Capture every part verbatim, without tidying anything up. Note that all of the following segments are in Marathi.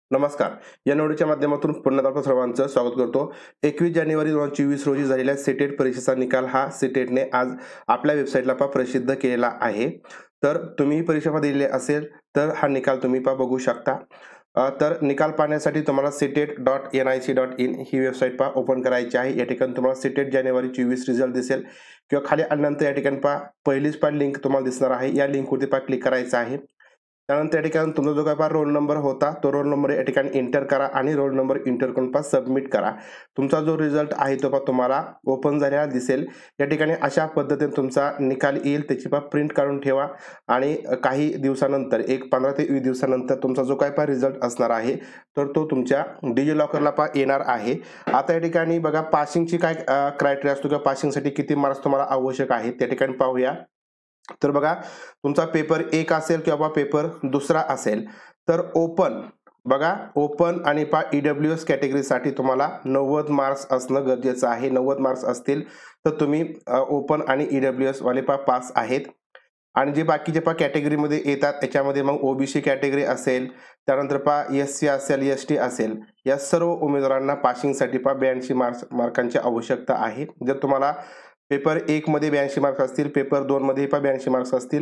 नमस्कार. या निवडीच्या माध्यमातून पुन्हा आपल्या सर्वांचं स्वागत करतो. एकवीस जानेवारी दोन हजार चोवीस रोजी झालेल्या सीटेट परीक्षेचा निकाल हा सीटेटने आज आपल्या वेबसाईटला पा प्रसिद्ध केलेला आहे. तर तुम्ही परीक्षा दिलेली असेल तर हा निकाल तुम्ही पा बघू शकता. तर निकाल पाहण्यासाठी तुम्हाला CTET dot N I C dot in ही वेबसाईट पा ओपन करायची आहे. या ठिकाणी तुम्हाला सीटेट जानेवारी चोवीस रिझल्ट दिसेल किंवा खाली आल्यानंतर या ठिकाणी पा पहिलीच पा लिंक तुम्हाला दिसणार आहे. या लिंकवरती पा क्लिक करायचं आहे. त्यानंतर या ठिकाणी तुमचा जो काय पा रोल नंबर होता तो रोल नंबर या ठिकाणी एंटर करा आणि रोल नंबर एंटर करून पा सबमिट करा. तुमचा जो रिझल्ट आहे तो पा तुम्हाला ओपन झालेला दिसेल. या ठिकाणी अशा पद्धतीने तुमचा निकाल येईल त्याची पा प्रिंट काढून ठेवा आणि काही दिवसानंतर एक पंधरा ते वीस दिवसानंतर तुमचा जो काय पा रिझल्ट असणार आहे तर तो तुमच्या डिजी लॉकरला पा येणार आहे. आता या ठिकाणी बघा पासिंगची काय क्रायटेरिया असतो किंवा पासिंगसाठी किती मार्क्स तुम्हाला आवश्यक आहे त्या ठिकाणी पाहूया. तर बघा तुमचा पेपर एक असेल किंवा पेपर दुसरा असेल तर ओपन बघा ओपन आणि पा ईडब्ल्यू एस कॅटेगरीसाठी तुम्हाला नव्वद मार्क्स असणं गरजेचं आहे. नव्वद मार्क्स असतील तर तुम्ही ओपन आणि ईडब्ल्यू एस वाले पा पास आहेत. आणि जे बाकीचे पा कॅटेगरीमध्ये येतात त्याच्यामध्ये मग ओबीसी कॅटेगरी असेल, त्यानंतर पा एस सी असेल, एस टी असेल, या सर्व उमेदवारांना पासिंगसाठी पा ब्याऐंशी मार्क्स मार्कांची आवश्यकता आहे. जर तुम्हाला पेपर एक मध्ये ब्याऐंशी मार्क्स असतील, पेपर दोन मध्ये पा ब्याऐंशी मार्क्स असतील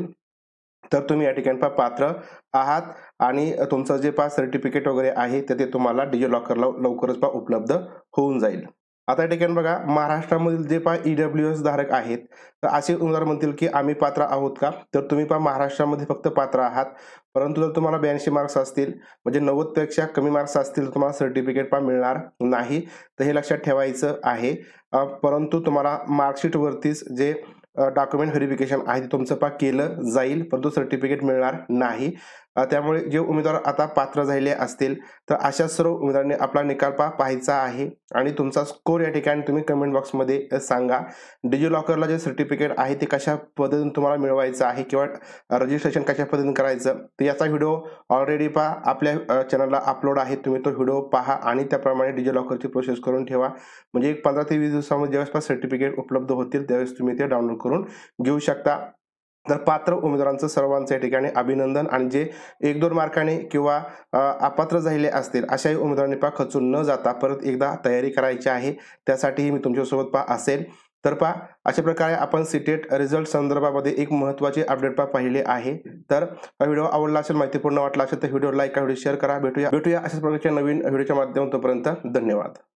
तर तुम्ही या ठिकाणी पा पात्र आहात आणि तुमचं जे पा सर्टिफिकेट वगैरे आहे ते तुम्हाला डिजी लॉकरला लवकरच पा उपलब्ध होऊन जाईल. आता या ठिकाणी बघा महाराष्ट्रामधील जे पा ईडब्ल्यू एस धारक आहेत तर असे उमेदवार म्हणतील की आम्ही पात्र आहोत का, तर तुम्ही पा महाराष्ट्रामध्ये फक्त पात्र आहात. परंतु जर तुम्हाला ब्याऐंशी मार्क्स असतील म्हणजे नव्वद पेक्षा कमी मार्क्स असतील तर तुम्हाला सर्टिफिकेट पा मिळणार नाही. तर हे लक्षात ठेवायचं आहे. परंतु तुम्हाला मार्कशीट वरतीच जे डॉक्युमेंट व्हेरिफिकेशन आहे ते तुमचं पा केलं जाईल परंतु सर्टिफिकेट मिळणार नाही. त्यामुळे जे उमेदवार आता पात्र झालेले असतील तर अशा सर्व उमेदवारांनी आपला निकाल पा पाहायचा आहे आणि तुमचा स्कोर या ठिकाणी तुम्ही कमेंट बॉक्समध्ये सांगा. डिजी लॉकरला जे सर्टिफिकेट आहे ते कशा पद्धतीने तुम्हाला मिळवायचं आहे किंवा रजिस्ट्रेशन कशा पद्धतीने करायचं तर याचा व्हिडिओ ऑलरेडी पा आपल्या चॅनलला अपलोड आहे. तुम्ही तो व्हिडिओ पहा आणि त्याप्रमाणे डिजी लॉकरची प्रोसेस करून ठेवा. म्हणजे एक पंधरा ते वीस दिवसामध्ये ज्यावेळेस पा सर्टिफिकेट उपलब्ध होतील त्यावेळेस तुम्ही ते डाउनलोड करून घेऊ शकता. तर पात्र उमेदवारांचं सर्वांचं या ठिकाणी अभिनंदन. आणि जे एक दोन मार्काने किंवा अपात्र झालेले असतील अशाही उमेदवारांनी पा खचून न जाता परत एकदा तयारी करायची आहे. त्यासाठीही मी तुमच्यासोबत पा असेल. तर पा अशा प्रकारे आपण सीटेट रिझल्ट संदर्भामध्ये एक महत्त्वाचे अपडेट पा पाहिले आहे. तर व्हिडिओ आवडला असेल, माहितीपूर्ण वाटला असेल तर व्हिडिओ लाईक व्हिडिओ शेअर करा. भेटूया भेटूया अशाच प्रकारच्या नवीन व्हिडिओच्या माध्यमातून. तोपर्यंत धन्यवाद.